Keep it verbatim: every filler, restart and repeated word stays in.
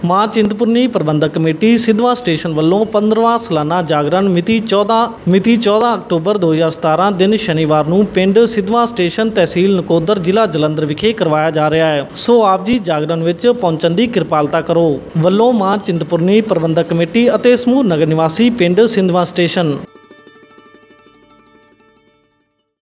मां चिंतपूर्णी प्रबंधक committee सिद्धवां station वालों पंद्रहवां सालाना जागरण मिति चौदह मिति चौदह अक्टूबर दो हज़ार सतारह दिन शनिवार नूं पिंड सिद्धवां स्टेशन तहसील नकोदर जिला जलंधर विखे करवाया जा रहा है। सो आप जी जागरण विच पहुंचण दी किरपालता करो। वल्लों मां चिंतपूर्णी प्रबंधक कमेटी अते समूह नगर निवासी पिंड सिद्धवां स्टेशन।